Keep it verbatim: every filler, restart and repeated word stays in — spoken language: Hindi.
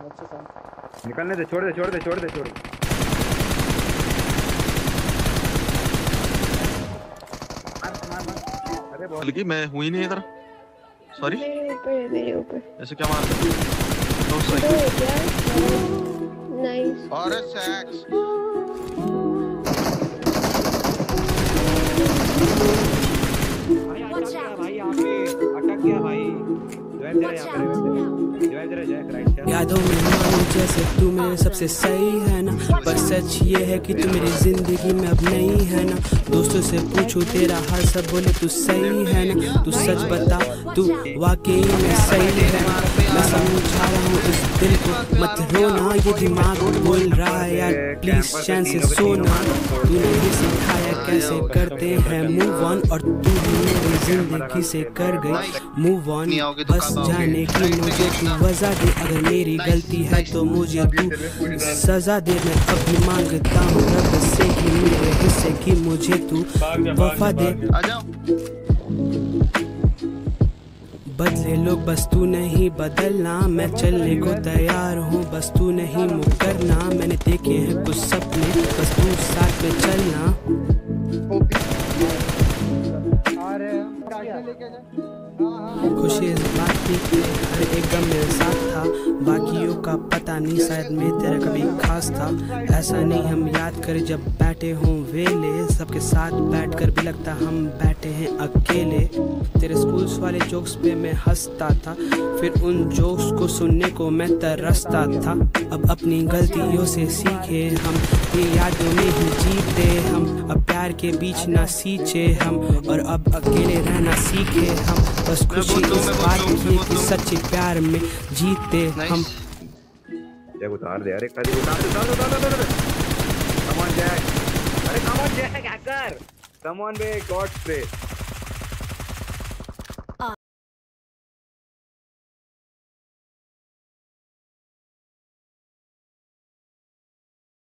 निकलने दे, छोड़ दे छोड़ दे छोड़ दे छोड़ दे। अरे बल्कि मैं हुई नहीं इधर, सॉरी। मेरे ऊपर मेरे ऊपर ऐसे क्या मारते हो? नाइस। और सेक्स भाई आगे अटक गया भाई। यादों में मानो जैसे तू मेरे सबसे सही है ना, पर सच ये है कि तू मेरी जिंदगी में अब नहीं है ना। दोस्तों से पूछूं तेरा हाल, सब बोले तू सही है ना। तू सच बता, तू वाकई में सही है। मैं समझा रहा हूँ इस दिल को, मत रोना, ये दिमाग बोल रहा है यार प्लीज चैन से सोना। तूने ही सिखाया कैसे करते हैं मूव ऑन, और तू मेरी जिंदगी से कर गई मूव ऑन। बस जाने की मुझे तू वजह दे, अगर मेरी गलती है तो मुझे तू सजा दे। मैं अभी मांगता हूँ रब से कि मेरे हिस्से की मुझे तू वफा दे। बदले लोग बस तू नहीं बदलना, मैं चलने को तैयार हूँ बस तू नहीं मुकरना। मैंने देखे हैं कुछ सपने, बस तू साथ में चलना। खुशी इस बात की कि हर एक गम मेरे साथ था, बाकियों का पता नहीं शायद मैं तेरा कभी खास था। ऐसा नहीं हम याद करें जब बैठे हों वेले, सबके साथ बैठकर भी लगता हम बैठे हैं अकेले। तेरे स्कूल्स वाले जोक्स पे मैं हंसता था, फिर उन जोक्स को सुनने को मैं तरसता था। अब अपनी गलतियों से सीखे हम, ये यादों में ही जीते हम। अब प्यार के बीच ना सींचे हम, और अब अकेले रहना सीखे हम। बस खुशी इस बात की कि सच्चे प्यार में जीते हम। जैक उतार दे, अरे खाली उतार दे, उतार दे, उतार दे, उतार दे। कम ऑन जैक, अरे come on Jack, hacker, come on बे, गॉड से।